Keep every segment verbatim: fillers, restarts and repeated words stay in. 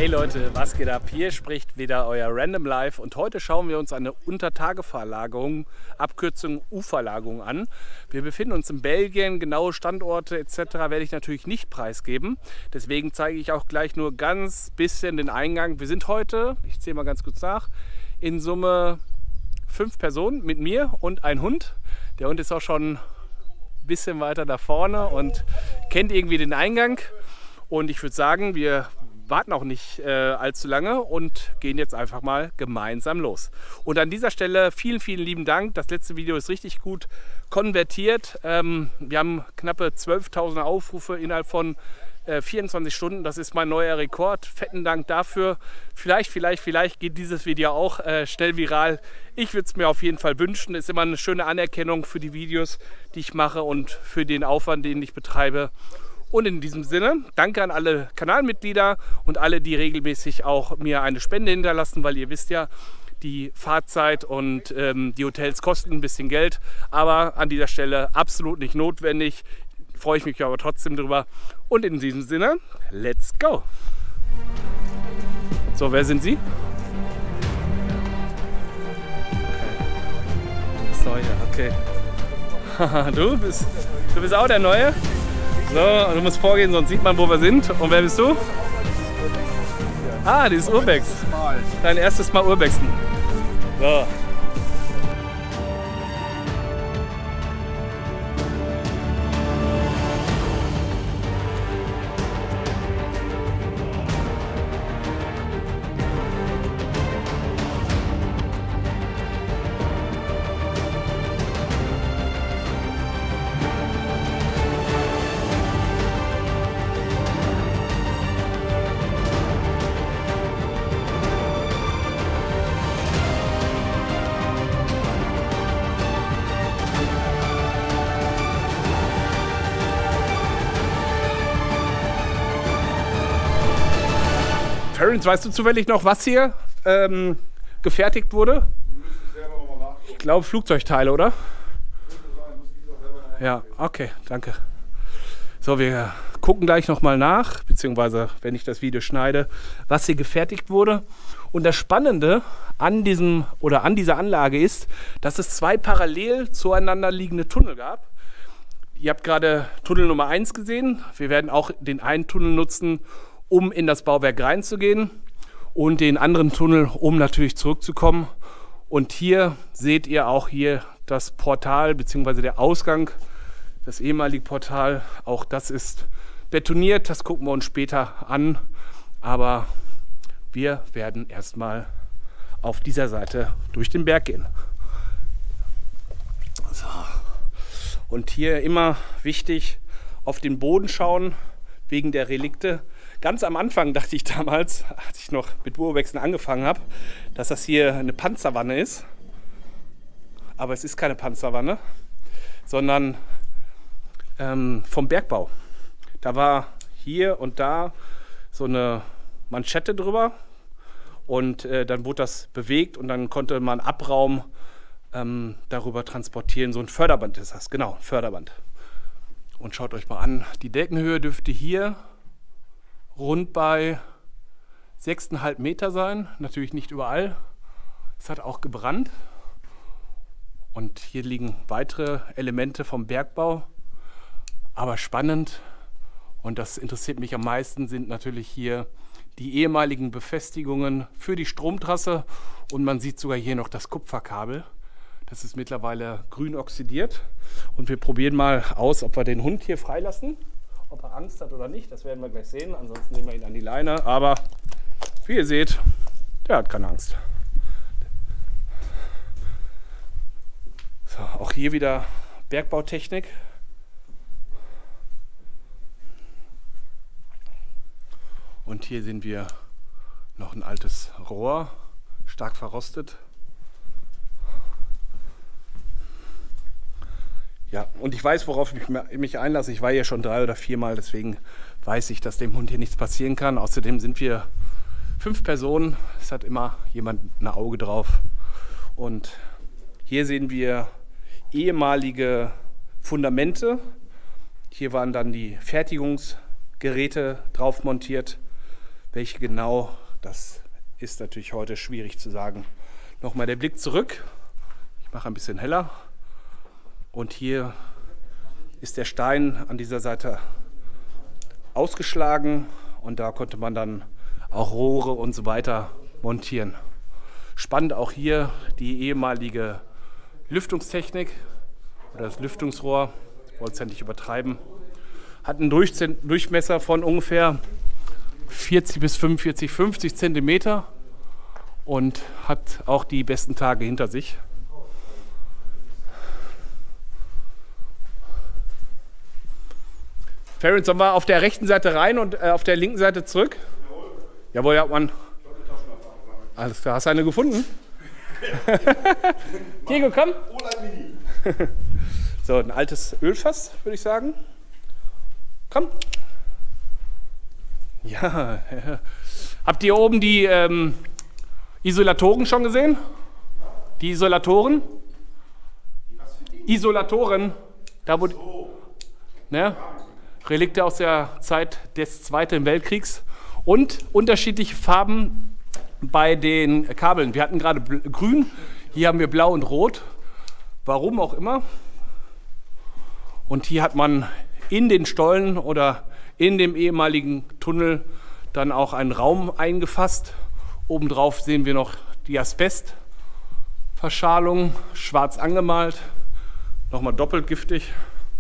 Leute, was geht ab? Hier spricht wieder euer Random Life und heute schauen wir uns eine Untertageverlagerung, Abkürzung U-Verlagerung an. Wir befinden uns in Belgien, genaue Standorte et cetera werde ich natürlich nicht preisgeben. Deswegen zeige ich auch gleich nur ganz bisschen den Eingang. Wir sind heute, ich zähle mal ganz kurz nach, in Summe fünf Personen mit mir und ein Hund. Der Hund ist auch schon ein bisschen weiter da vorne und kennt irgendwie den Eingang. Und ich würde sagen, wir warten auch nicht äh, allzu lange und gehen jetzt einfach mal gemeinsam los. Und an dieser Stelle vielen, vielen lieben Dank. Das letzte Video ist richtig gut konvertiert. Ähm, wir haben knappe zwölftausend Aufrufe innerhalb von äh, vierundzwanzig Stunden. Das ist mein neuer Rekord. Fetten Dank dafür. Vielleicht, vielleicht, vielleicht geht dieses Video auch äh, schnell viral. Ich würde es mir auf jeden Fall wünschen. Ist immer eine schöne Anerkennung für die Videos, die ich mache und für den Aufwand, den ich betreibe. Und in diesem Sinne, danke an alle Kanalmitglieder und alle, die regelmäßig auch mir eine Spende hinterlassen, weil ihr wisst ja, die Fahrzeit und ähm, die Hotels kosten ein bisschen Geld, aber an dieser Stelle absolut nicht notwendig. Freue ich mich aber trotzdem drüber. Und in diesem Sinne, let's go! So, wer sind Sie? Okay. So, ja, okay. du, bist, du bist auch der Neue? So, du musst vorgehen, sonst sieht man, wo wir sind. Und wer bist du? Ah, dieses Urbex. Dein erstes Mal Urbexen. So. Ferenc, weißt du zufällig noch, was hier ähm, gefertigt wurde? Ich glaube Flugzeugteile, oder? Ja, okay, danke. So, wir gucken gleich nochmal nach, beziehungsweise wenn ich das Video schneide, was hier gefertigt wurde. Und das Spannende an diesem oder an dieser Anlage ist, dass es zwei parallel zueinander liegende Tunnel gab. Ihr habt gerade Tunnel Nummer eins gesehen. Wir werden auch den einen Tunnel nutzen, um in das Bauwerk reinzugehen und den anderen Tunnel, um natürlich zurückzukommen. Und hier seht ihr auch hier das Portal bzw. der Ausgang, das ehemalige Portal. Auch das ist betoniert, das gucken wir uns später an. Aber wir werden erstmal auf dieser Seite durch den Berg gehen. So. Und hier immer wichtig, auf den Boden schauen, wegen der Relikte. Ganz am Anfang dachte ich damals, als ich noch mit Urbexen angefangen habe, dass das hier eine Panzerwanne ist. Aber es ist keine Panzerwanne, sondern ähm, vom Bergbau. Da war hier und da so eine Manschette drüber und äh, dann wurde das bewegt und dann konnte man Abraum ähm, darüber transportieren. So ein Förderband ist das, genau, ein Förderband. Und schaut euch mal an, die Deckenhöhe dürfte hier rund bei sechs Komma fünf Meter sein. Natürlich nicht überall. Es hat auch gebrannt. Und hier liegen weitere Elemente vom Bergbau. Aber spannend, und das interessiert mich am meisten, sind natürlich hier die ehemaligen Befestigungen für die Stromtrasse. Und man sieht sogar hier noch das Kupferkabel. Das ist mittlerweile grün oxidiert. Und wir probieren mal aus, ob wir den Hund hier freilassen. Ob er Angst hat oder nicht, das werden wir gleich sehen. Ansonsten nehmen wir ihn an die Leine. Aber wie ihr seht, der hat keine Angst. So, auch hier wieder Bergbautechnik. Und hier sehen wir noch ein altes Rohr, stark verrostet. Ja, und ich weiß, worauf ich mich einlasse. Ich war hier schon drei oder viermal, deswegen weiß ich, dass dem Hund hier nichts passieren kann. Außerdem sind wir fünf Personen. Es hat immer jemand ein Auge drauf. Und hier sehen wir ehemalige Fundamente. Hier waren dann die Fertigungsgeräte drauf montiert. Welche genau, das ist natürlich heute schwierig zu sagen. Nochmal der Blick zurück. Ich mache ein bisschen heller. Und hier ist der Stein an dieser Seite ausgeschlagen und da konnte man dann auch Rohre und so weiter montieren. Spannend auch hier die ehemalige Lüftungstechnik oder das Lüftungsrohr, ich wollte es ja nicht übertreiben, hat einen Durchmesser von ungefähr vierzig bis fünfundvierzig, fünfzig Zentimeter und hat auch die besten Tage hinter sich. Ferenc, sollen wir auf der rechten Seite rein und äh, auf der linken Seite zurück? Jawohl. Jawohl, ja, Mann. Alles klar, hast du eine gefunden? Diego, komm. So, ein altes Ölfass, würde ich sagen. Komm. Ja, ja. Habt ihr oben die ähm, Isolatoren schon gesehen? Die Isolatoren? Isolatoren. Da wo. Ne? Relikte aus der Zeit des Zweiten Weltkriegs und unterschiedliche Farben bei den Kabeln. Wir hatten gerade grün, hier haben wir blau und rot, warum auch immer. Und hier hat man in den Stollen oder in dem ehemaligen Tunnel dann auch einen Raum eingefasst. Obendrauf sehen wir noch die Asbestverschalung, schwarz angemalt, nochmal doppelt giftig.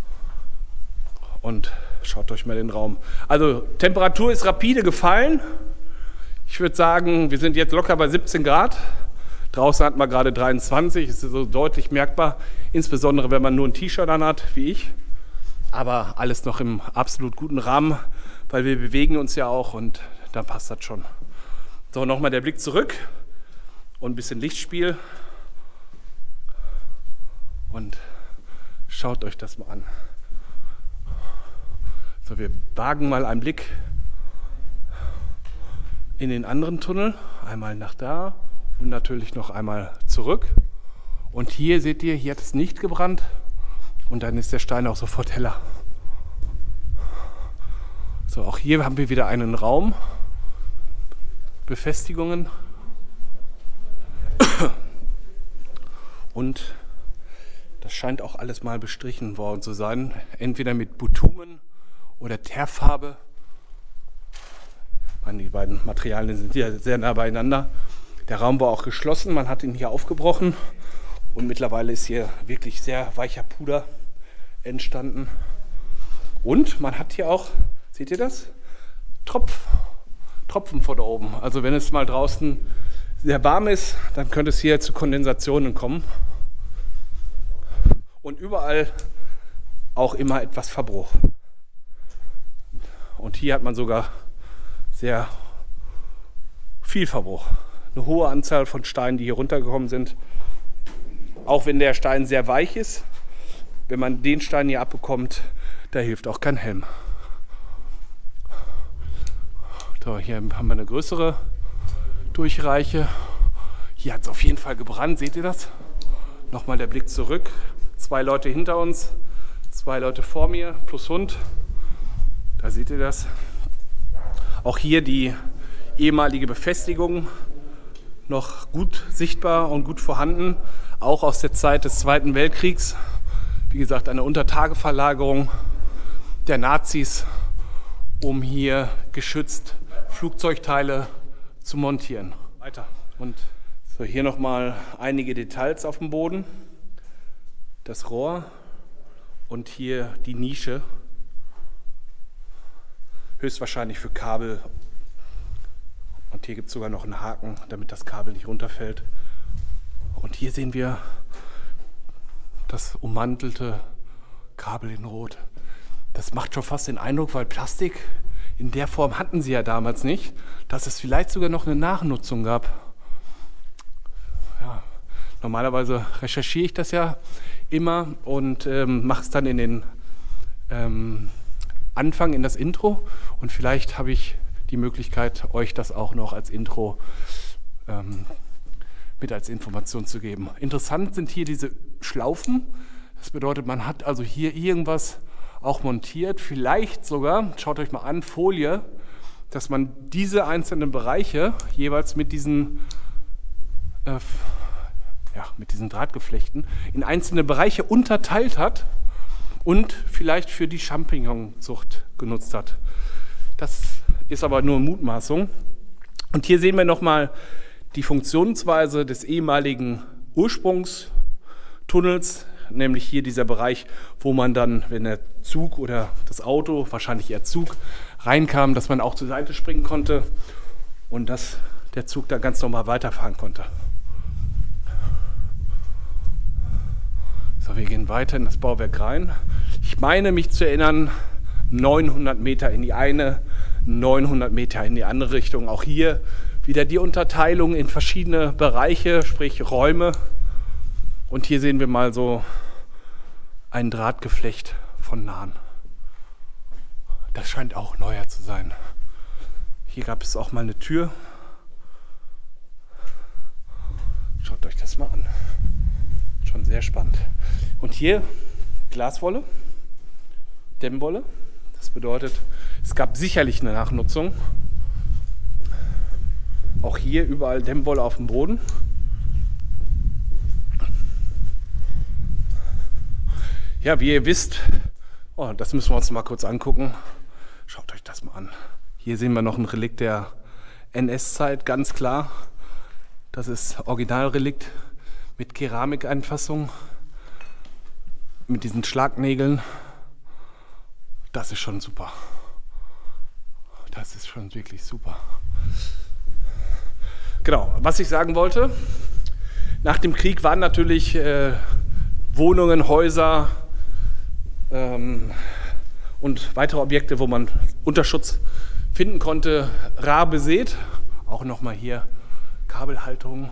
Und schaut euch mal den Raum. Also Temperatur ist rapide gefallen. Ich würde sagen, wir sind jetzt locker bei siebzehn Grad. Draußen hatten wir gerade dreiundzwanzig. Es ist so deutlich merkbar, insbesondere wenn man nur ein T-Shirt an hat, wie ich. Aber alles noch im absolut guten Rahmen, weil wir bewegen uns ja auch und dann passt das schon. So, nochmal der Blick zurück und ein bisschen Lichtspiel. Und schaut euch das mal an. So, wir wagen mal einen Blick in den anderen Tunnel, einmal nach da und natürlich noch einmal zurück. Und hier seht ihr, hier hat es nicht gebrannt und dann ist der Stein auch sofort heller. So, auch hier haben wir wieder einen Raum, Befestigungen und das scheint auch alles mal bestrichen worden zu sein, entweder mit Bitumen oder Teerfarbe. Ich meine, die beiden Materialien sind hier sehr nah beieinander. Der Raum war auch geschlossen, man hat ihn hier aufgebrochen und mittlerweile ist hier wirklich sehr weicher Puder entstanden. Und man hat hier auch, seht ihr das? Tropf, Tropfen von da oben. Also wenn es mal draußen sehr warm ist, dann könnte es hier zu Kondensationen kommen. Und überall auch immer etwas Verbruch. Und hier hat man sogar sehr viel Verbruch. Eine hohe Anzahl von Steinen, die hier runtergekommen sind. Auch wenn der Stein sehr weich ist, wenn man den Stein hier abbekommt, da hilft auch kein Helm. So, hier haben wir eine größere Durchreiche. Hier hat es auf jeden Fall gebrannt, seht ihr das? Nochmal der Blick zurück. Zwei Leute hinter uns, zwei Leute vor mir, plus Hund. Da seht ihr das. Auch hier die ehemalige Befestigung noch gut sichtbar und gut vorhanden. Auch aus der Zeit des Zweiten Weltkriegs. Wie gesagt, eine Untertageverlagerung der Nazis, um hier geschützt Flugzeugteile zu montieren. Weiter. Und so, hier nochmal einige Details auf dem Boden. Das Rohr und hier die Nische. Höchstwahrscheinlich für Kabel. Und hier gibt es sogar noch einen Haken, damit das Kabel nicht runterfällt. Und hier sehen wir das ummantelte Kabel in Rot. Das macht schon fast den Eindruck, weil Plastik in der Form hatten sie ja damals nicht, dass es vielleicht sogar noch eine Nachnutzung gab. Ja, normalerweise recherchiere ich das ja immer und ähm, mache es dann in den ähm, Anfang, in das Intro. Und vielleicht habe ich die Möglichkeit, euch das auch noch als Intro ähm, mit als Information zu geben. Interessant sind hier diese Schlaufen. Das bedeutet, man hat also hier irgendwas auch montiert, vielleicht sogar, schaut euch mal an, Folie, dass man diese einzelnen Bereiche jeweils mit diesen, äh, ja, mit diesen Drahtgeflechten in einzelne Bereiche unterteilt hat und vielleicht für die Champignonzucht genutzt hat. Das ist aber nur Mutmaßung. Und hier sehen wir nochmal die Funktionsweise des ehemaligen Ursprungstunnels, nämlich hier dieser Bereich, wo man dann, wenn der Zug oder das Auto, wahrscheinlich eher Zug, reinkam, dass man auch zur Seite springen konnte und dass der Zug dann ganz normal weiterfahren konnte. So, wir gehen weiter in das Bauwerk rein. Ich meine mich zu erinnern, neunhundert Meter in die eine, neunhundert Meter in die andere Richtung. Auch hier wieder die Unterteilung in verschiedene Bereiche, sprich Räume. Und hier sehen wir mal so ein Drahtgeflecht von Nahen. Das scheint auch neuer zu sein. Hier gab es auch mal eine Tür. Schaut euch das mal an. Schon sehr spannend. Und hier Glaswolle, Dämmwolle. Das bedeutet, es gab sicherlich eine Nachnutzung. Auch hier überall Dämmwolle auf dem Boden. Ja, wie ihr wisst, oh, das müssen wir uns mal kurz angucken. Schaut euch das mal an. Hier sehen wir noch ein Relikt der N S-Zeit, ganz klar. Das ist Originalrelikt mit Keramikeinfassung, mit diesen Schlagnägeln. Das ist schon super. Das ist schon wirklich super. Genau, was ich sagen wollte, nach dem Krieg waren natürlich äh, Wohnungen, Häuser ähm, und weitere Objekte, wo man Unterschutz finden konnte, rar besät. Auch nochmal hier Kabelhalterung,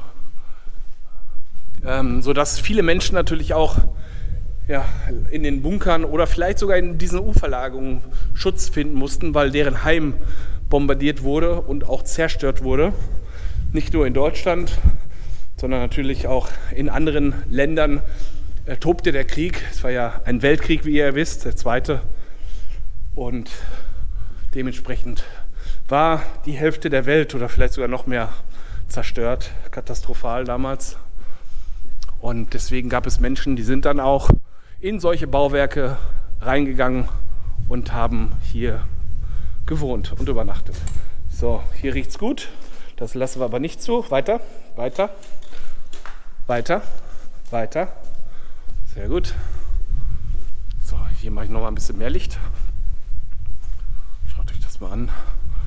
ähm, sodass viele Menschen natürlich auch ja, in den Bunkern oder vielleicht sogar in diesen Uferlagerungen Schutz finden mussten, weil deren Heim bombardiert wurde und auch zerstört wurde. Nicht nur in Deutschland, sondern natürlich auch in anderen Ländern äh, tobte der Krieg. Es war ja ein Weltkrieg, wie ihr wisst, der zweite. Und dementsprechend war die Hälfte der Welt oder vielleicht sogar noch mehr zerstört, katastrophal damals. Und deswegen gab es Menschen, die sind dann auch in solche Bauwerke reingegangen und haben hier gewohnt und übernachtet. So, hier riecht es gut. Das lassen wir aber nicht zu. Weiter, weiter, weiter, weiter. Sehr gut. So, hier mache ich noch mal ein bisschen mehr Licht. Schaut euch das mal an.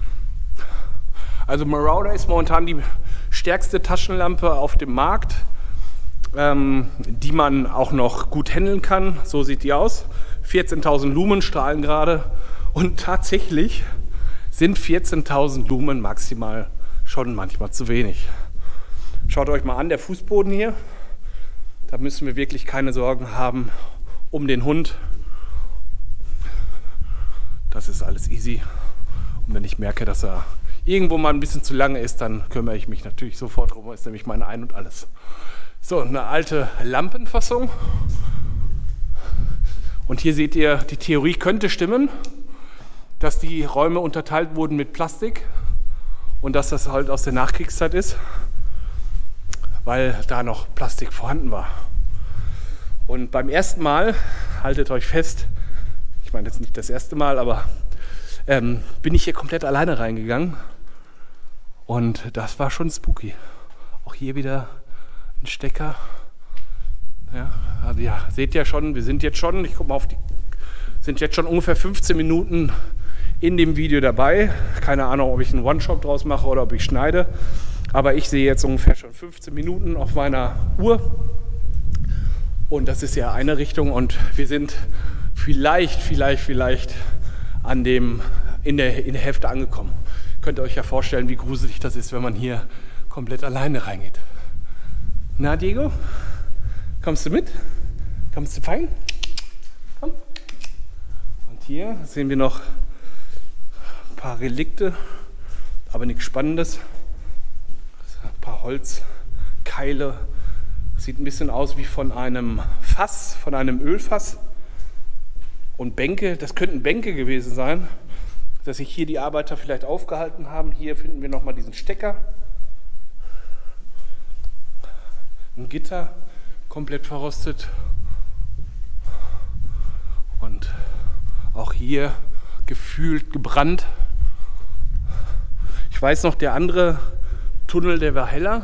Also Marauder ist momentan die stärkste Taschenlampe auf dem Markt, ähm, die man auch noch gut handeln kann. So sieht die aus. vierzehntausend Lumen strahlen gerade. Und tatsächlich sind vierzehntausend Lumen maximal schon manchmal zu wenig. Schaut euch mal an, der Fußboden hier. Da müssen wir wirklich keine Sorgen haben um den Hund. Das ist alles easy. Und wenn ich merke, dass er irgendwo mal ein bisschen zu lange ist, dann kümmere ich mich natürlich sofort drum. Das ist nämlich mein Ein und Alles. So, eine alte Lampenfassung. Und hier seht ihr, die Theorie könnte stimmen, dass die Räume unterteilt wurden mit Plastik und dass das halt aus der Nachkriegszeit ist, weil da noch Plastik vorhanden war. Und beim ersten Mal, haltet euch fest, ich meine jetzt nicht das erste Mal, aber ähm, bin ich hier komplett alleine reingegangen und das war schon spooky. Auch hier wieder ein Stecker. Ja, also ja, seht ihr schon, wir sind jetzt schon, ich gucke mal auf die, sind jetzt schon ungefähr fünfzehn Minuten in dem Video dabei. Keine Ahnung, ob ich einen One-Shot draus mache oder ob ich schneide. Aber ich sehe jetzt ungefähr schon fünfzehn Minuten auf meiner Uhr. Und das ist ja eine Richtung. Und wir sind vielleicht, vielleicht, vielleicht an dem, in, der, in der Hälfte angekommen. Könnt ihr euch ja vorstellen, wie gruselig das ist, wenn man hier komplett alleine reingeht. Na, Diego? Kommst du mit? Kommst du fein? Komm. Und hier sehen wir noch ein paar Relikte, aber nichts Spannendes. Ein paar Holzkeile. Sieht ein bisschen aus wie von einem Fass, von einem Ölfass. Und Bänke, das könnten Bänke gewesen sein. dass sich hier die Arbeiter vielleicht aufgehalten haben. Hier finden wir nochmal diesen Stecker. Ein Gitter, komplett verrostet. Und auch hier gefühlt gebrannt. Ich weiß noch, der andere Tunnel, der war heller.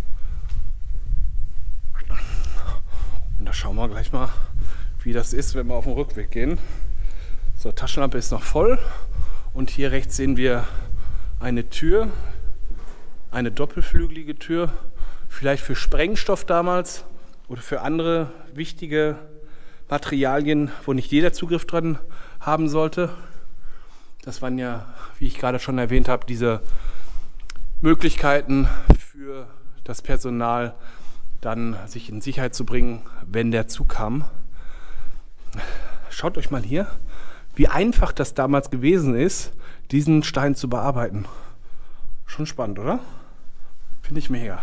Und da schauen wir gleich mal, wie das ist, wenn wir auf den Rückweg gehen. So, Taschenlampe ist noch voll. Und hier rechts sehen wir eine Tür, eine doppelflügelige Tür, vielleicht für Sprengstoff damals oder für andere wichtige Materialien, wo nicht jeder Zugriff dran haben sollte. Das waren ja, wie ich gerade schon erwähnt habe, diese Möglichkeiten für das Personal, dann sich in Sicherheit zu bringen, wenn der Zug kam. Schaut euch mal hier, wie einfach das damals gewesen ist, diesen Stein zu bearbeiten. Schon spannend, oder? Finde ich mega.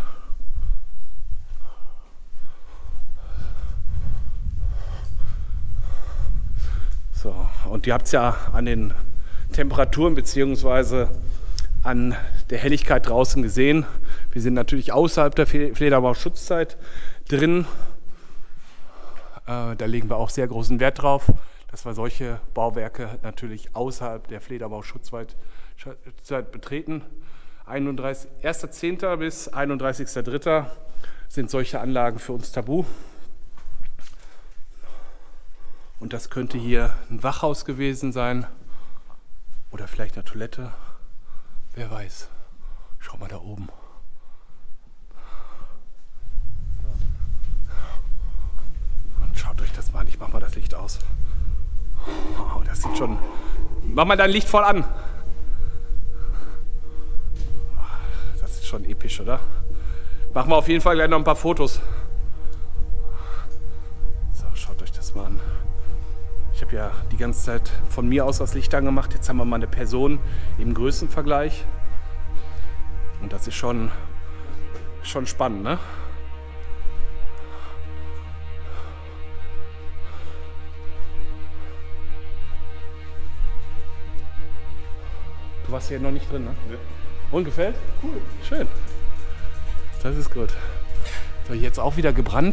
So, und ihr habt es ja an den Temperaturen bzw. an der Helligkeit draußen gesehen. Wir sind natürlich außerhalb der Fledermausschutzzeit drin. Äh, da legen wir auch sehr großen Wert drauf, dass wir solche Bauwerke natürlich außerhalb der Fledermausschutzzeit betreten. erster zehnter bis einunddreißigster dritter sind solche Anlagen für uns tabu. Und das könnte hier ein Wachhaus gewesen sein oder vielleicht eine Toilette. Wer weiß. Schau mal da oben. Und schaut euch das mal an. Ich mach mal das Licht aus. Oh, das sieht schon... Mach mal dein Licht voll an. Das ist schon episch, oder? Machen wir auf jeden Fall gleich noch ein paar Fotos. So, schaut euch das mal an. Ich habe ja die ganze Zeit von mir aus das Licht angemacht. Jetzt haben wir mal eine Person im Größenvergleich. Und das ist schon, schon spannend, ne? Du warst hier noch nicht drin, ne? Ja. Und gefällt? Cool. Schön. Das ist gut. So, jetzt auch wieder gebrannt.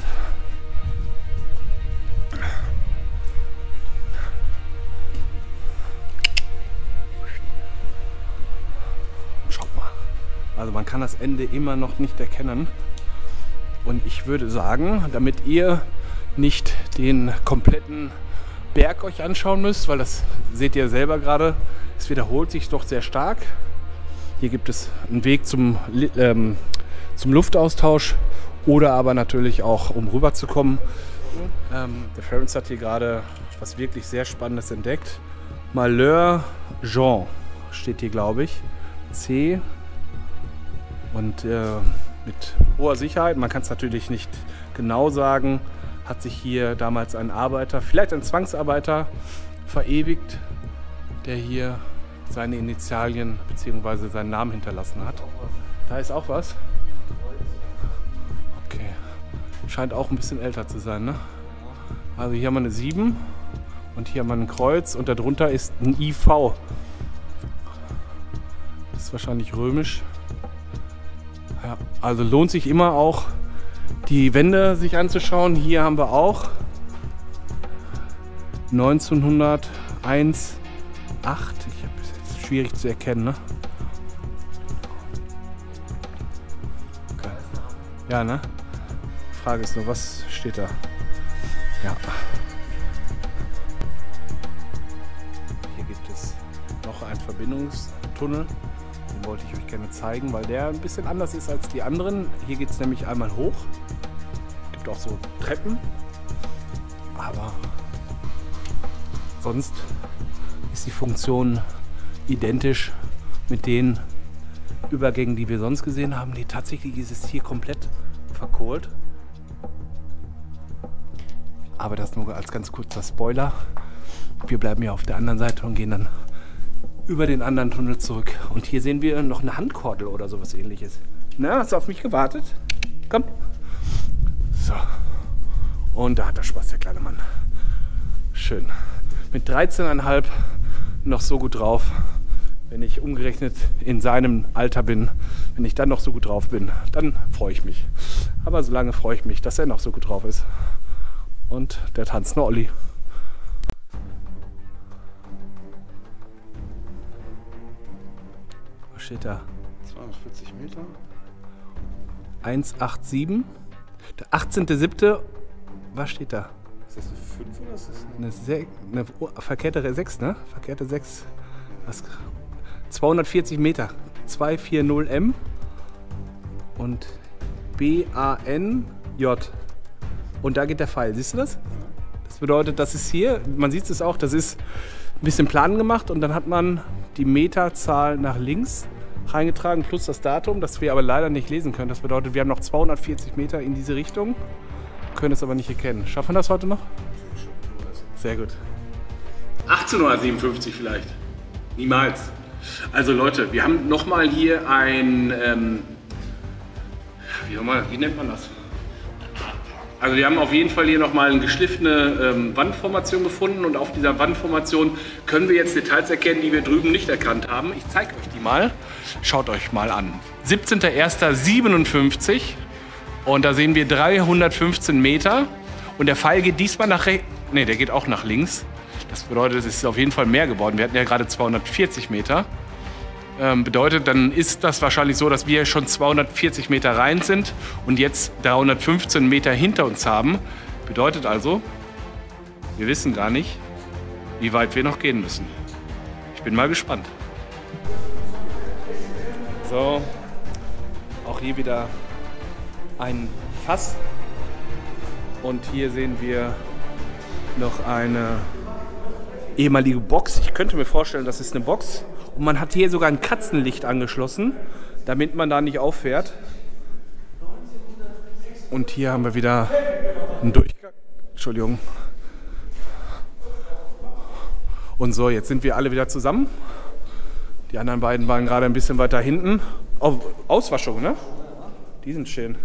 Also man kann das Ende immer noch nicht erkennen. Und ich würde sagen, damit ihr nicht den kompletten Berg euch anschauen müsst, weil das seht ihr selber gerade, es wiederholt sich doch sehr stark. Hier gibt es einen Weg zum, ähm, zum Luftaustausch oder aber natürlich auch, um rüberzukommen. Ähm, der Ferenc hat hier gerade was wirklich sehr Spannendes entdeckt. Malheur Jean steht hier, glaube ich. C. Und äh, mit hoher Sicherheit, man kann es natürlich nicht genau sagen, hat sich hier damals ein Arbeiter, vielleicht ein Zwangsarbeiter, verewigt, der hier seine Initialien bzw. seinen Namen hinterlassen hat. Da ist auch was. Okay. Scheint auch ein bisschen älter zu sein, ne? Also hier haben wir eine sieben und hier haben wir ein Kreuz und darunter ist ein I V. Das ist wahrscheinlich römisch. Ja, also lohnt sich immer auch, die Wände sich anzuschauen. Hier haben wir auch neunzehnhunderteins, acht. Ich habe es jetzt schwierig zu erkennen, ne? Okay. Ja, ne? Frage ist nur, was steht da? Ja. Hier gibt es noch einen Verbindungstunnel. Den wollte ich euch gerne zeigen, weil der ein bisschen anders ist als die anderen. Hier geht es nämlich einmal hoch. Es gibt auch so Treppen. Aber sonst ist die Funktion identisch mit den Übergängen, die wir sonst gesehen haben. Nee, tatsächlich ist es hier komplett verkohlt. Aber das nur als ganz kurzer Spoiler. Wir bleiben ja auf der anderen Seite und gehen dann über den anderen Tunnel zurück. Und hier sehen wir noch eine Handkordel oder sowas ähnliches. Na, hast du auf mich gewartet? Komm. So. Und da hat er Spaß, der kleine Mann. Schön. Mit dreizehn Komma fünf noch so gut drauf. wenn ich umgerechnet in seinem Alter bin, wenn ich dann noch so gut drauf bin, dann freue ich mich. Aber solange freue ich mich, dass er noch so gut drauf ist. Und der tanzende Olli. Was steht da? zweihundertvierzig Meter. eins acht sieben. Der achtzehnte siebte Was steht da? Ist das eine fünf oder ist das eine... Eine, Se eine oh, verkehrte sechs, ne? Verkehrte sechs. Was? zweihundertvierzig Meter. zweihundertvierzig M. Und B A N J. Und da geht der Pfeil. Siehst du das? Das bedeutet, das ist hier, man sieht es auch, das ist ein bisschen Plan gemacht und dann hat man die Meterzahl nach links reingetragen plus das Datum, das wir aber leider nicht lesen können. Das bedeutet, wir haben noch zweihundertvierzig Meter in diese Richtung, können es aber nicht erkennen. Schaffen wir das heute noch? Sehr gut. achtzehnhundertsiebenundfünfzig vielleicht. Niemals. Also Leute, wir haben nochmal hier ein, ähm, wie, wie nennt man das? Also wir haben auf jeden Fall hier nochmal eine geschliffene ähm, Wandformation gefunden und auf dieser Wandformation können wir jetzt Details erkennen, die wir drüben nicht erkannt haben. Ich zeige euch die mal. Schaut euch mal an. siebzehnter erster siebenundfünfzig und da sehen wir dreihundertfünfzehn Meter und der Pfeil geht diesmal nach rechts, ne, der geht auch nach links. Das bedeutet, es ist auf jeden Fall mehr geworden. Wir hatten ja gerade zweihundertvierzig Meter. Ähm, bedeutet, dann ist das wahrscheinlich so, dass wir schon zweihundertvierzig Meter rein sind und jetzt dreihundertfünfzehn Meter hinter uns haben. Bedeutet also, wir wissen gar nicht, wie weit wir noch gehen müssen. Ich bin mal gespannt. So, auch hier wieder ein Fass. Und hier sehen wir noch eine ehemalige Box. Ich könnte mir vorstellen, das ist eine Box. Und man hat hier sogar ein Katzenlicht angeschlossen, damit man da nicht auffährt. Und hier haben wir wieder einen Durchgang. Entschuldigung. Und so, jetzt sind wir alle wieder zusammen. Die anderen beiden waren gerade ein bisschen weiter hinten. Oh, Auswaschung, ne? Die sind schön.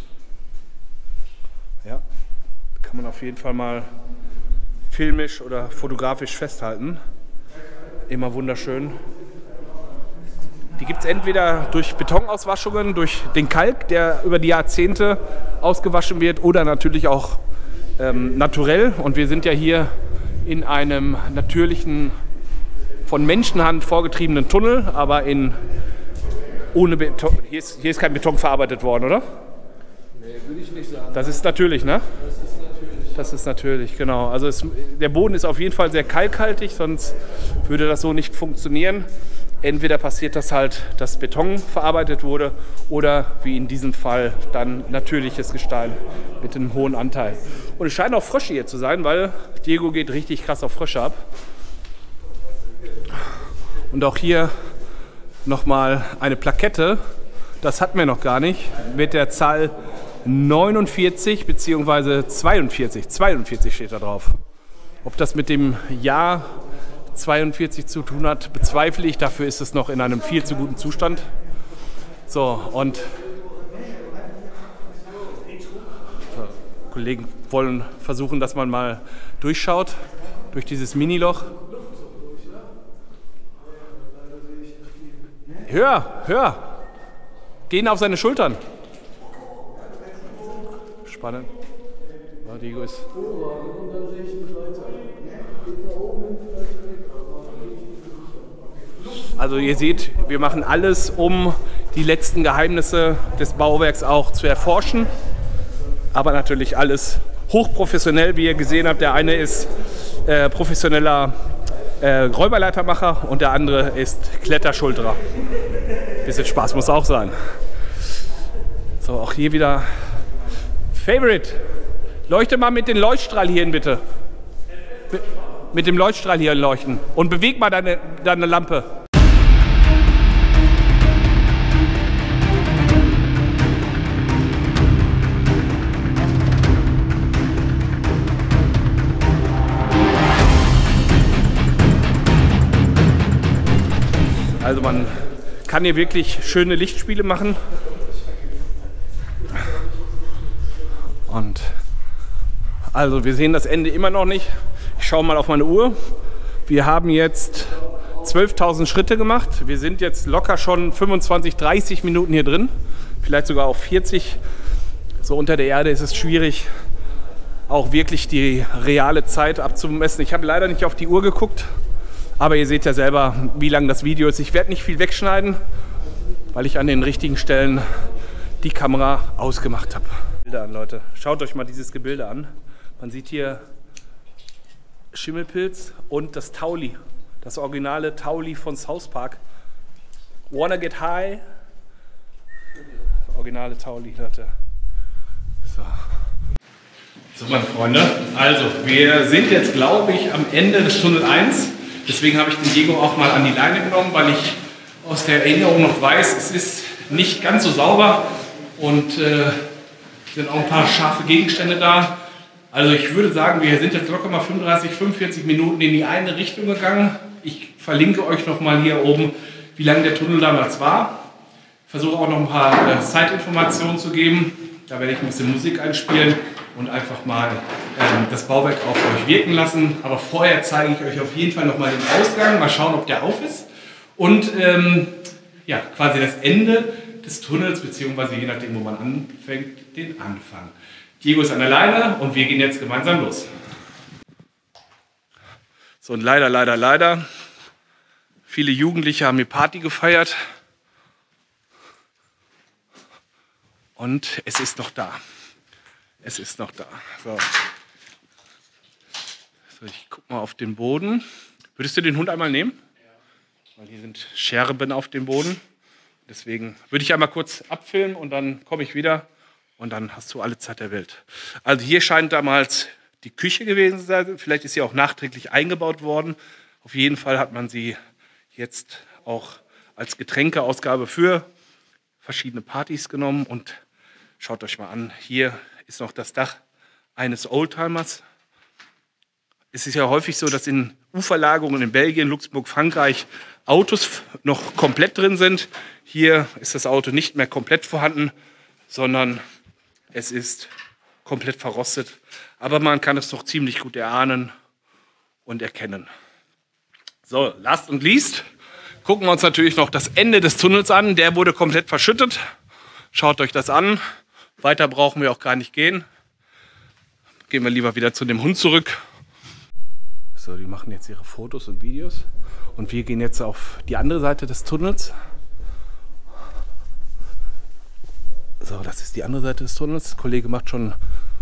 Ja, kann man auf jeden Fall mal filmisch oder fotografisch festhalten. Immer wunderschön. Die gibt es entweder durch Betonauswaschungen, durch den Kalk, der über die Jahrzehnte ausgewaschen wird, oder natürlich auch ähm, naturell. Und wir sind ja hier in einem natürlichen, von Menschenhand vorgetriebenen Tunnel, aber in, ohne Beton. Hier ist, hier ist kein Beton verarbeitet worden, oder? Nee, würde ich nicht sagen. Das ist natürlich, ne? Das ist natürlich. Das ist natürlich, genau. Also es, der Boden ist auf jeden Fall sehr kalkhaltig, sonst würde das so nicht funktionieren. Entweder passiert das halt, dass Beton verarbeitet wurde oder wie in diesem Fall dann natürliches Gestein mit einem hohen Anteil. Und es scheinen auch Frösche hier zu sein, weil Diego geht richtig krass auf Frösche ab. Und auch hier nochmal eine Plakette, das hatten wir noch gar nicht, mit der Zahl neunundvierzig bzw. zweiundvierzig. zweiundvierzig steht da drauf. Ob das mit dem Jahr zweiundvierzig zu tun hat, bezweifle ich. Dafür ist es noch in einem viel zu guten Zustand. So, und so, Kollegen wollen versuchen, dass man mal durchschaut, durch dieses Miniloch. Höher, höher. Gehen auf seine Schultern. Spannend. Ja, Diego ist... Also ihr seht, wir machen alles, um die letzten Geheimnisse des Bauwerks auch zu erforschen. Aber natürlich alles hochprofessionell, wie ihr gesehen habt. Der eine ist äh, professioneller äh, Räuberleitermacher und der andere ist Kletterschulterer. Bisschen Spaß muss auch sein. So, auch hier wieder Favorite. Leuchte mal mit dem Leuchtstrahl hier hin, bitte. Be mit dem Leuchtstrahl hier leuchten. Und beweg mal deine, deine Lampe. Also man kann hier wirklich schöne Lichtspiele machen. Und also wir sehen das Ende immer noch nicht. Ich schaue mal auf meine Uhr. Wir haben jetzt zwölftausend Schritte gemacht. Wir sind jetzt locker schon fünfundzwanzig, dreißig Minuten hier drin. Vielleicht sogar auch vierzig. So unter der Erde ist es schwierig, auch wirklich die reale Zeit abzumessen. Ich habe leider nicht auf die Uhr geguckt, aber ihr seht ja selber, wie lang das Video ist. Ich werde nicht viel wegschneiden, weil ich an den richtigen Stellen die Kamera ausgemacht habe. Bilder an, Leute. Schaut euch mal dieses Gebilde an. Man sieht hier Schimmelpilz und das Tauli, das originale Tauli von South Park. Wanna get high? Originale Tauli, Leute. So. So, meine Freunde, also wir sind jetzt, glaube ich, am Ende des Tunnel eins. Deswegen habe ich den Diego auch mal an die Leine genommen, weil ich aus der Erinnerung noch weiß, es ist nicht ganz so sauber und äh, sind auch ein paar scharfe Gegenstände da. Also ich würde sagen, wir sind jetzt locker mal fünfunddreißig, fünfundvierzig Minuten in die eine Richtung gegangen. Ich verlinke euch noch mal hier oben, wie lang der Tunnel damals war. Versuche auch noch ein paar äh, Zeitinformationen zu geben. Da werde ich ein bisschen Musik einspielen und einfach mal ähm, das Bauwerk auf euch wirken lassen. Aber vorher zeige ich euch auf jeden Fall noch mal den Ausgang. Mal schauen, ob der auf ist. Und ähm, ja, quasi das Ende des Tunnels, beziehungsweise je nachdem, wo man anfängt, den Anfang. Diego ist an der Leine und wir gehen jetzt gemeinsam los. So, und leider, leider, leider. Viele Jugendliche haben hier Party gefeiert. Und es ist noch da. Es ist noch da. So. So, ich guck mal auf den Boden. Würdest du den Hund einmal nehmen? Ja. Weil hier sind Scherben auf dem Boden. Deswegen würde ich einmal kurz abfilmen und dann komme ich wieder. Und dann hast du alle Zeit der Welt. Also hier scheint damals die Küche gewesen zu sein. Vielleicht ist sie auch nachträglich eingebaut worden. Auf jeden Fall hat man sie jetzt auch als Getränkeausgabe für verschiedene Partys genommen. Und schaut euch mal an, hier ist noch das Dach eines Oldtimers. Es ist ja häufig so, dass in Uferlagerungen in Belgien, Luxemburg, Frankreich Autos noch komplett drin sind. Hier ist das Auto nicht mehr komplett vorhanden, sondern es ist komplett verrostet. Aber man kann es doch ziemlich gut erahnen und erkennen. So, last und least gucken wir uns natürlich noch das Ende des Tunnels an. Der wurde komplett verschüttet. Schaut euch das an. Weiter brauchen wir auch gar nicht gehen. Gehen wir lieber wieder zu dem Hund zurück. So, die machen jetzt ihre Fotos und Videos. Und wir gehen jetzt auf die andere Seite des Tunnels. So, das ist die andere Seite des Tunnels. Der Kollege macht schon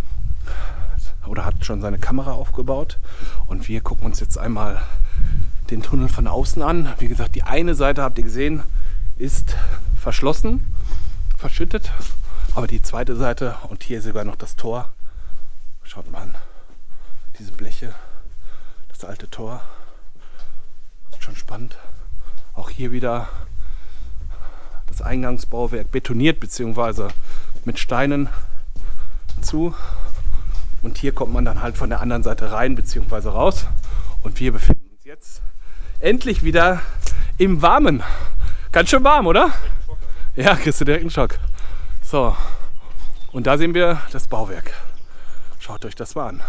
oder hat schon seine Kamera aufgebaut. Und wir gucken uns jetzt einmal den Tunnel von außen an. Wie gesagt, die eine Seite, habt ihr gesehen, ist verschlossen, verschüttet. Aber die zweite Seite, und hier ist sogar noch das Tor. Schaut mal an, diese Bleche, das alte Tor. Ist schon spannend. Auch hier wieder das Eingangsbauwerk betoniert bzw. mit Steinen zu. Und hier kommt man dann halt von der anderen Seite rein bzw. raus. Und wir befinden uns jetzt endlich wieder im Warmen. Ganz schön warm, oder? Ja, kriegst du direkt einen Schock. So, und da sehen wir das Bauwerk. Schaut euch das mal an.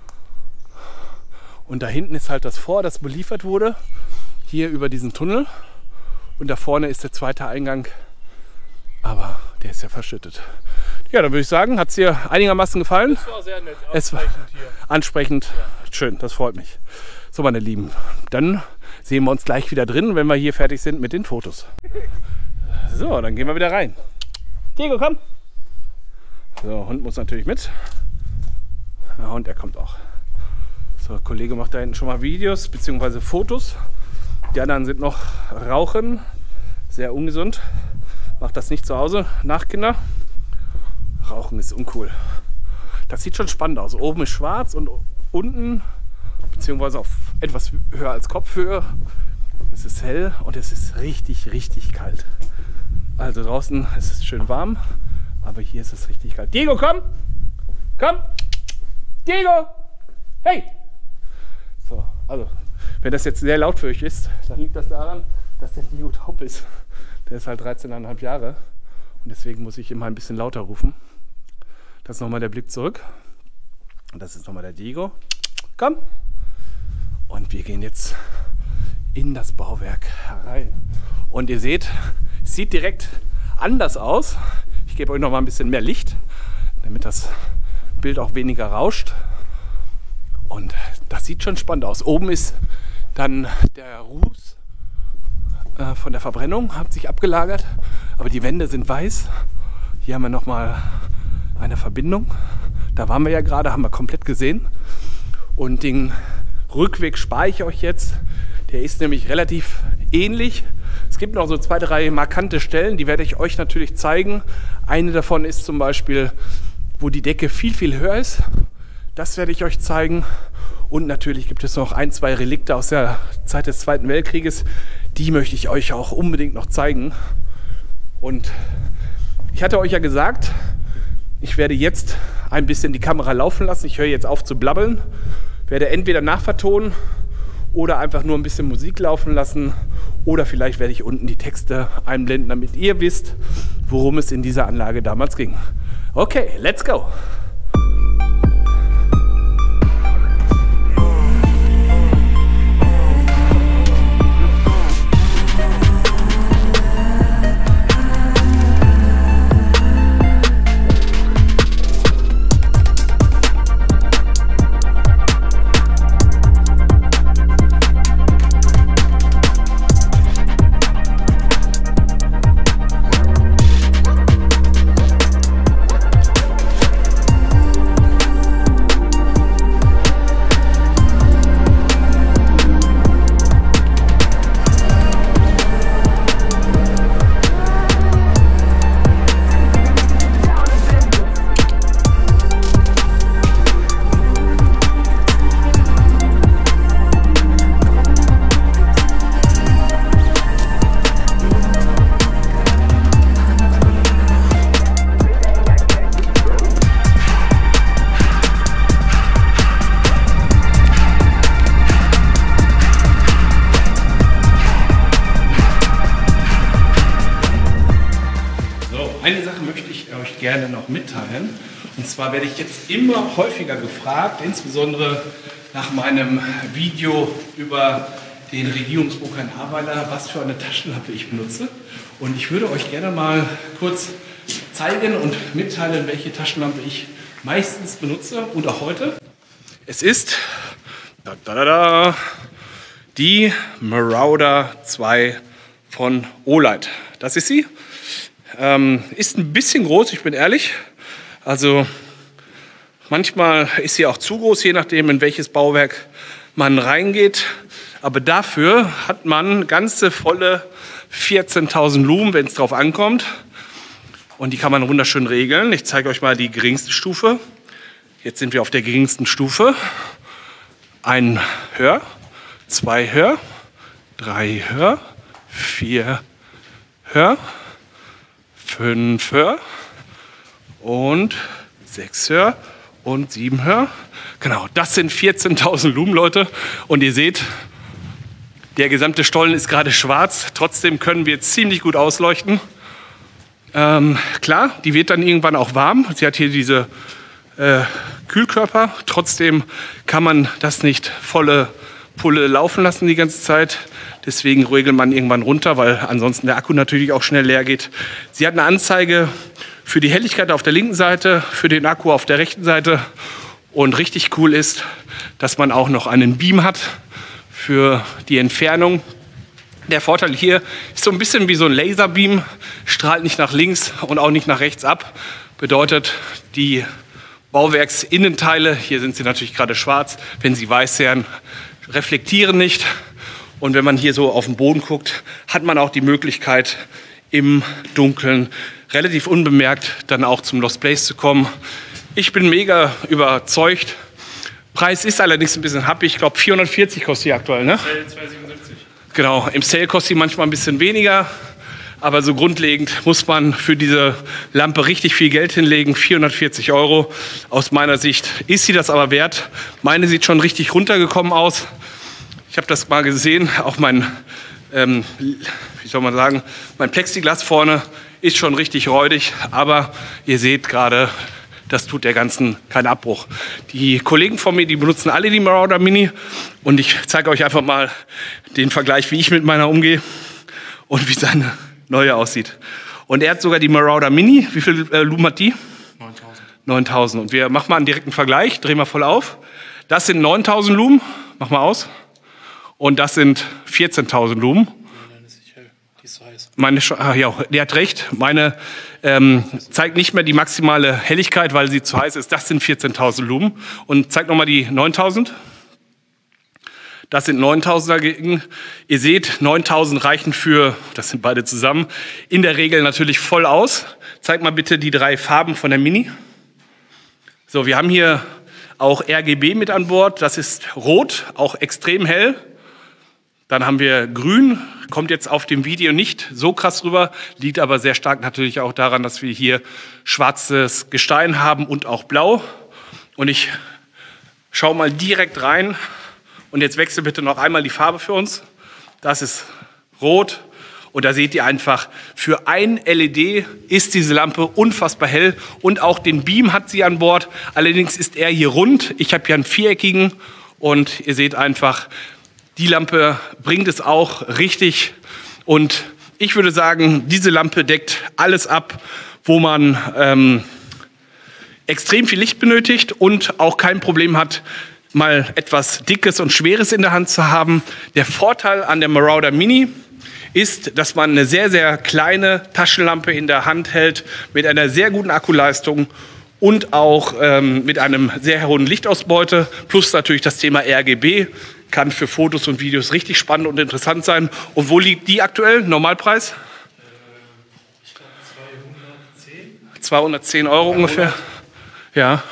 Und da hinten ist halt das Fort, das beliefert wurde. Hier über diesen Tunnel. Und da vorne ist der zweite Eingang. Aber der ist ja verschüttet. Ja, dann würde ich sagen, hat es dir einigermaßen gefallen? Es war sehr nett, es war ansprechend hier. Ansprechend. Ja. Schön, das freut mich. So, meine Lieben, dann sehen wir uns gleich wieder drin, wenn wir hier fertig sind mit den Fotos. So, dann gehen wir wieder rein. Diego, komm! So, Hund muss natürlich mit. Ja, und er kommt auch. So, der Kollege macht da hinten schon mal Videos bzw. Fotos. Die anderen sind noch rauchen. Sehr ungesund. Macht das nicht zu Hause nach Kinder. Rauchen ist uncool. Das sieht schon spannend aus. Oben ist schwarz und unten, beziehungsweise auf etwas höher als Kopfhöhe, es ist hell und es ist richtig, richtig kalt. Also draußen ist es schön warm, aber hier ist es richtig kalt. Diego, komm! Komm! Diego! Hey! So, also, wenn das jetzt sehr laut für euch ist, dann liegt das daran, dass der Diego taub ist. Der ist halt dreizehn Komma fünf Jahre und deswegen muss ich immer ein bisschen lauter rufen. Das ist nochmal der Blick zurück. Und das ist nochmal der Diego. Komm! Und wir gehen jetzt in das Bauwerk herein. Und ihr seht, es sieht direkt anders aus. Ich gebe euch noch mal ein bisschen mehr Licht, damit das Bild auch weniger rauscht. Und das sieht schon spannend aus. Oben ist dann der Ruß äh, von der Verbrennung, hat sich abgelagert. Aber die Wände sind weiß. Hier haben wir noch mal eine Verbindung. Da waren wir ja gerade, haben wir komplett gesehen. Und den Rückweg spare ich euch jetzt. Der ist nämlich relativ ähnlich. Es gibt noch so zwei, drei markante Stellen, die werde ich euch natürlich zeigen. Eine davon ist zum Beispiel, wo die Decke viel, viel höher ist. Das werde ich euch zeigen. Und natürlich gibt es noch ein, zwei Relikte aus der Zeit des Zweiten Weltkrieges. Die möchte ich euch auch unbedingt noch zeigen. Und ich hatte euch ja gesagt, ich werde jetzt ein bisschen die Kamera laufen lassen. Ich höre jetzt auf zu blabbeln. Werde entweder nachvertonen oder einfach nur ein bisschen Musik laufen lassen. Oder vielleicht werde ich unten die Texte einblenden, damit ihr wisst, worum es in dieser Anlage damals ging. Okay, let's go! Eine Sache möchte ich euch gerne noch mitteilen. Und zwar werde ich jetzt immer häufiger gefragt, insbesondere nach meinem Video über den Regierungsburg in Ahrweiler, was für eine Taschenlampe ich benutze. Und ich würde euch gerne mal kurz zeigen und mitteilen, welche Taschenlampe ich meistens benutze und auch heute. Es ist da, da, da, da, die Marauder zwei von Olight. Das ist sie. Ähm, ist ein bisschen groß, ich bin ehrlich. Also manchmal ist sie auch zu groß, je nachdem, in welches Bauwerk man reingeht. Aber dafür hat man ganze volle vierzehntausend Lumen, wenn es drauf ankommt. Und die kann man wunderschön regeln. Ich zeige euch mal die geringste Stufe. Jetzt sind wir auf der geringsten Stufe. Ein Hör, zwei Hör, drei Hör, vier Hör, fünf Hör und sechs Hör und sieben Hör. Genau, das sind vierzehntausend Lumen, Leute. Und ihr seht, der gesamte Stollen ist gerade schwarz. Trotzdem können wir ziemlich gut ausleuchten. Ähm, klar, die wird dann irgendwann auch warm. Sie hat hier diese äh, Kühlkörper. Trotzdem kann man das nicht volle Pulle laufen lassen die ganze Zeit. Deswegen regelt man irgendwann runter, weil ansonsten der Akku natürlich auch schnell leer geht. Sie hat eine Anzeige für die Helligkeit auf der linken Seite, für den Akku auf der rechten Seite. Und richtig cool ist, dass man auch noch einen Beam hat für die Entfernung. Der Vorteil hier ist so ein bisschen wie so ein Laserbeam, strahlt nicht nach links und auch nicht nach rechts ab. Bedeutet, die Bauwerksinnenteile, hier sind sie natürlich gerade schwarz, wenn sie weiß wären, reflektieren nicht. Und wenn man hier so auf den Boden guckt, hat man auch die Möglichkeit, im Dunkeln relativ unbemerkt dann auch zum Lost Place zu kommen. Ich bin mega überzeugt. Preis ist allerdings ein bisschen happig. Ich glaube, vierhundertvierzig kostet die aktuell, ne? zweihundertsiebenundsiebzig. Genau, im Sale kostet sie manchmal ein bisschen weniger. Aber so grundlegend muss man für diese Lampe richtig viel Geld hinlegen. vierhundertvierzig Euro. Aus meiner Sicht ist sie das aber wert. Meine sieht schon richtig runtergekommen aus. Ich habe das mal gesehen. Auch mein, ähm, wie soll man sagen, mein Plexiglas vorne ist schon richtig räudig. Aber ihr seht gerade, Das tut der Ganzen keinen Abbruch. Die Kollegen von mir, die benutzen alle die Marauder Mini. Und ich zeige euch einfach mal den Vergleich, wie ich mit meiner umgehe und wie seine neue aussieht. Und er hat sogar die Marauder Mini. Wie viel äh, Lumen hat die? neuntausend. neuntausend. Und wir machen mal einen direkten Vergleich. Drehen wir voll auf. Das sind neuntausend Lumen. Mach mal aus. Und das sind vierzehntausend Lumen. Nein, das ist nicht hell. Die ist heiß. Meine, ah, ja, der hat recht. Meine ähm, zeigt nicht mehr die maximale Helligkeit, weil sie zu heiß ist. Das sind vierzehntausend Lumen. Und zeigt nochmal die neuntausend. Das sind neuntausend dagegen. Ihr seht, neuntausend reichen für, das sind beide zusammen, in der Regel natürlich voll aus. Zeigt mal bitte die drei Farben von der Mini. So, wir haben hier auch R G B mit an Bord. Das ist rot, auch extrem hell. Dann haben wir grün, kommt jetzt auf dem Video nicht so krass rüber, liegt aber sehr stark natürlich auch daran, dass wir hier schwarzes Gestein haben und auch blau. Und ich schaue mal direkt rein. Und jetzt wechsel bitte noch einmal die Farbe für uns. Das ist rot. Und da seht ihr einfach, für ein L E D ist diese Lampe unfassbar hell. Und auch den Beam hat sie an Bord. Allerdings ist er hier rund. Ich habe hier einen viereckigen. Und ihr seht einfach, die Lampe bringt es auch richtig. Und ich würde sagen, diese Lampe deckt alles ab, wo man ähm, extrem viel Licht benötigt und auch kein Problem hat, mal etwas Dickes und Schweres in der Hand zu haben. Der Vorteil an der Marauder Mini ist, dass man eine sehr, sehr kleine Taschenlampe in der Hand hält mit einer sehr guten Akkuleistung und auch ähm, mit einem sehr hohen Lichtausbeute. Plus natürlich das Thema R G B kann für Fotos und Videos richtig spannend und interessant sein. Und wo liegt die aktuell? Normalpreis? Ich glaube zweihundertzehn. zweihundertzehn Euro ungefähr. Ja.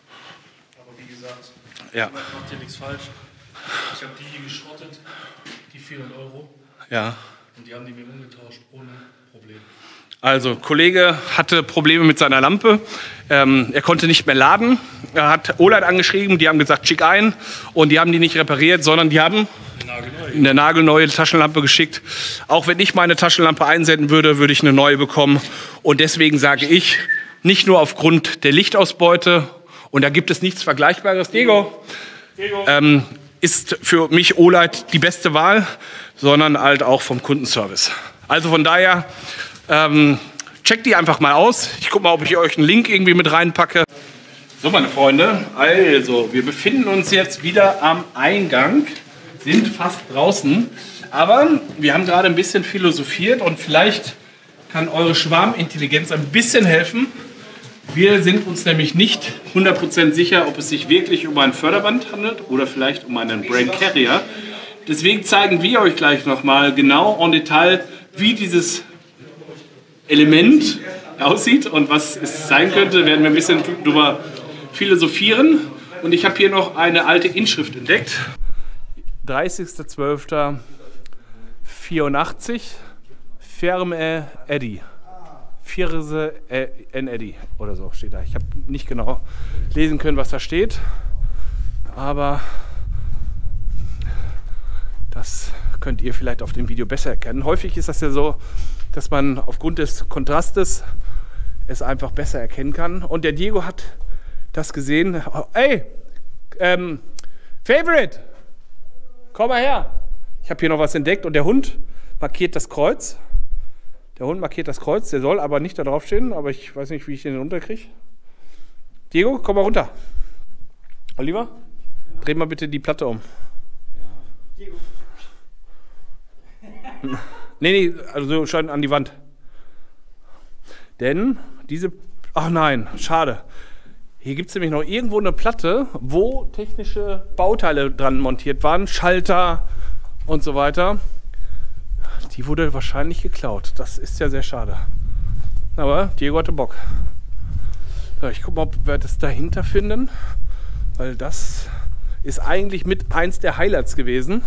Ja. Macht ihr nichts falsch. Ich habe die hier geschrottet, die vierhundert Euro. Ja. Und die haben die mir umgetauscht, ohne Problem. Also, Kollege hatte Probleme mit seiner Lampe. Ähm, er konnte nicht mehr laden. Er hat Olight angeschrieben, die haben gesagt, schick ein. Und die haben die nicht repariert, sondern die haben eine nagelneue Taschenlampe geschickt. Auch wenn ich meine Taschenlampe einsenden würde, würde ich eine neue bekommen. Und deswegen sage ich, nicht nur aufgrund der Lichtausbeute, und da gibt es nichts Vergleichbares. Diego, Diego. Ähm, ist für mich Olight die beste Wahl, sondern halt auch vom Kundenservice. Also von daher, ähm, checkt die einfach mal aus. Ich gucke mal, ob ich euch einen Link irgendwie mit reinpacke. So, meine Freunde, also wir befinden uns jetzt wieder am Eingang, sind fast draußen. Aber wir haben gerade ein bisschen philosophiert und vielleicht kann eure Schwarmintelligenz ein bisschen helfen. Wir sind uns nämlich nicht hundert Prozent sicher, ob es sich wirklich um ein Förderband handelt oder vielleicht um einen Brain Carrier. Deswegen zeigen wir euch gleich nochmal genau en Detail, wie dieses Element aussieht und was es sein könnte. Werden wir ein bisschen drüber philosophieren. Und ich habe hier noch eine alte Inschrift entdeckt. dreißigster zwölfter vierundachtzig, Ferme Eddy. Vierse en Eddy oder so steht da. Ich habe nicht genau lesen können, was da steht, aber das könnt ihr vielleicht auf dem Video besser erkennen. Häufig ist das ja so, dass man aufgrund des Kontrastes es einfach besser erkennen kann. Und der Diego hat das gesehen. Oh, ey, ähm, Favorite, komm mal her. Ich habe hier noch was entdeckt und der Hund markiert das Kreuz. Der Hund markiert das Kreuz, der soll aber nicht da drauf stehen, aber ich weiß nicht, wie ich den runterkriege. Diego, komm mal runter. Oliver, ja. Dreh mal bitte die Platte um. Ja. Diego. Nee, nee, also schon an die Wand. Denn diese, ach nein, schade. Hier gibt es nämlich noch irgendwo eine Platte, wo technische Bauteile dran montiert waren, Schalter und so weiter. Die wurde wahrscheinlich geklaut. Das ist ja sehr schade. Aber Diego hatte Bock. So, ich gucke mal, ob wir das dahinter finden. Weil das ist eigentlich mit eins der Highlights gewesen.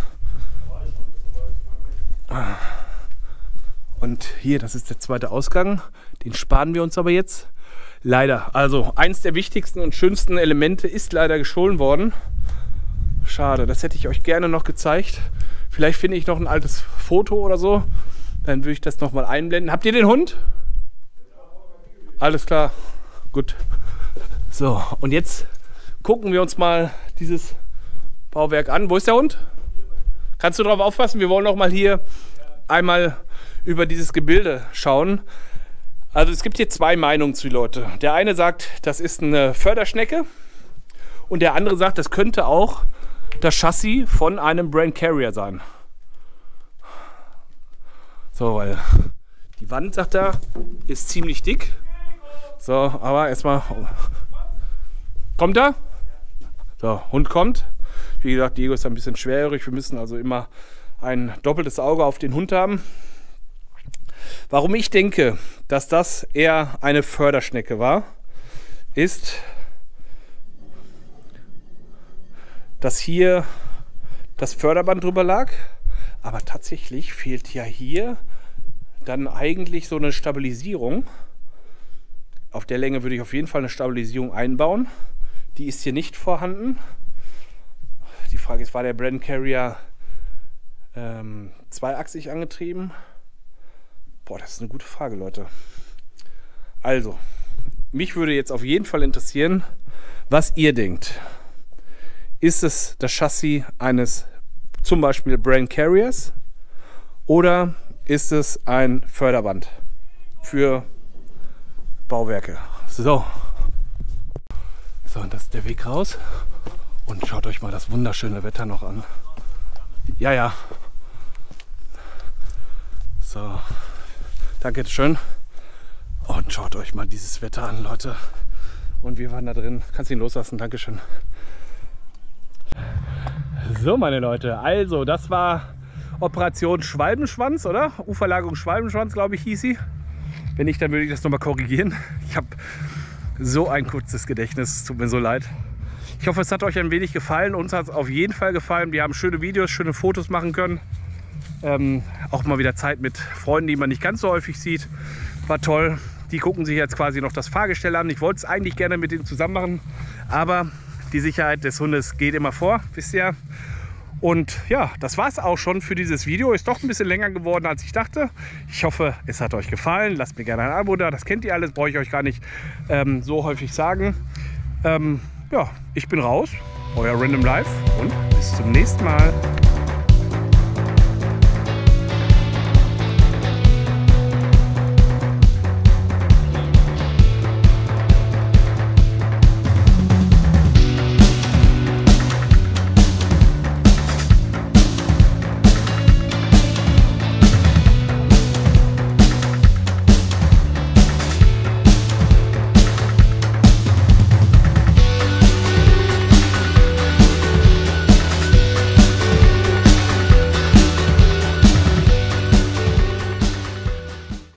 Und hier, das ist der zweite Ausgang. Den sparen wir uns aber jetzt. Leider. Also eins der wichtigsten und schönsten Elemente ist leider gestohlen worden. Schade, das hätte ich euch gerne noch gezeigt. Vielleicht finde ich noch ein altes Foto oder so. Dann würde ich das nochmal einblenden. Habt ihr den Hund? Alles klar. Gut. So, und jetzt gucken wir uns mal dieses Bauwerk an. Wo ist der Hund? Kannst du drauf aufpassen? Wir wollen noch mal hier einmal über dieses Gebilde schauen. Also es gibt hier zwei Meinungen zu den Leuten. Der eine sagt, das ist eine Förderschnecke und der andere sagt, das könnte auch das Chassis von einem Brain Carrier sein. So, weil die Wand, sagt er, ist ziemlich dick. So, aber erstmal... Kommt er? So, Hund kommt. Wie gesagt, Diego ist ein bisschen schwerhörig. Wir müssen also immer ein doppeltes Auge auf den Hund haben. Warum ich denke, dass das eher eine Förderschnecke war, ist, dass hier das Förderband drüber lag. Aber tatsächlich fehlt ja hier dann eigentlich so eine Stabilisierung. Auf der Länge würde ich auf jeden Fall eine Stabilisierung einbauen. Die ist hier nicht vorhanden. Die Frage ist, war der Brain Carrier ähm, zweiachsig angetrieben? Boah, das ist eine gute Frage, Leute. Also, mich würde jetzt auf jeden Fall interessieren, was ihr denkt. Ist es das Chassis eines zum Beispiel Brain Carriers oder ist es ein Förderband für Bauwerke? So. So, und das ist der Weg raus. Und schaut euch mal das wunderschöne Wetter noch an. Ja, ja. So. Danke schön. Und schaut euch mal dieses Wetter an, Leute. Und wir waren da drin. Kannst ihn loslassen. Dankeschön. So, meine Leute. Also, das war Operation Schwalbenschwanz, oder? Uferlagerung Schwalbenschwanz, glaube ich, hieß sie. Wenn nicht, dann würde ich das nochmal korrigieren. Ich habe so ein kurzes Gedächtnis. Es tut mir so leid. Ich hoffe, es hat euch ein wenig gefallen. Uns hat es auf jeden Fall gefallen. Wir haben schöne Videos, schöne Fotos machen können. Ähm, auch mal wieder Zeit mit Freunden, die man nicht ganz so häufig sieht. War toll. Die gucken sich jetzt quasi noch das Fahrgestell an. Ich wollte es eigentlich gerne mit denen zusammen machen, aber die Sicherheit des Hundes geht immer vor, wisst ihr. Und ja, das war es auch schon für dieses Video. Ist doch ein bisschen länger geworden, als ich dachte. Ich hoffe, es hat euch gefallen. Lasst mir gerne ein Abo da. Das kennt ihr alles, brauche ich euch gar nicht ähm, so häufig sagen. Ähm, ja, ich bin raus. Euer Random Life und bis zum nächsten Mal.